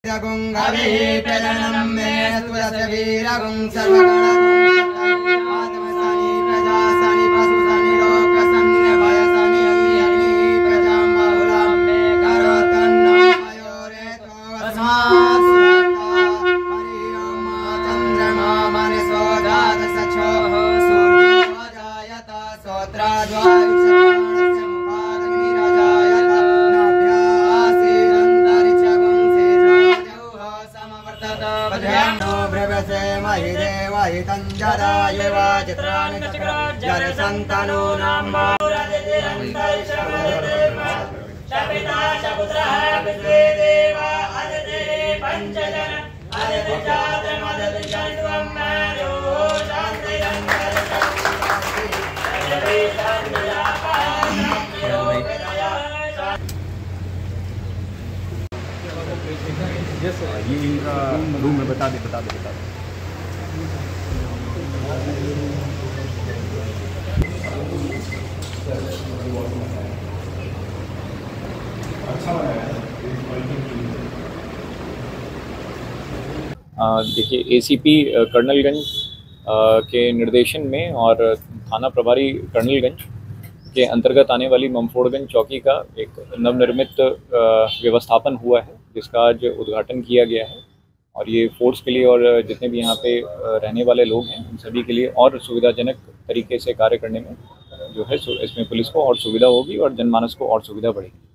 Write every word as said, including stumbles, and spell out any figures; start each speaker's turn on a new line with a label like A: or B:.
A: ये इनका रूम में बता दे बता दे बता दे
B: देखिए, एसीपी कर्नलगंज के निर्देशन में और थाना प्रभारी कर्नलगंज के अंतर्गत आने वाली ममफोड़गंज चौकी का एक नवनिर्मित व्यवस्थापन हुआ है, जिसका आज उद्घाटन किया गया है। और ये फोर्स के लिए और जितने भी यहाँ पे रहने वाले लोग हैं उन सभी के लिए और सुविधाजनक तरीके से कार्य करने में जो है इसमें पुलिस को और सुविधा होगी और जनमानस को और सुविधा बढ़ेगी।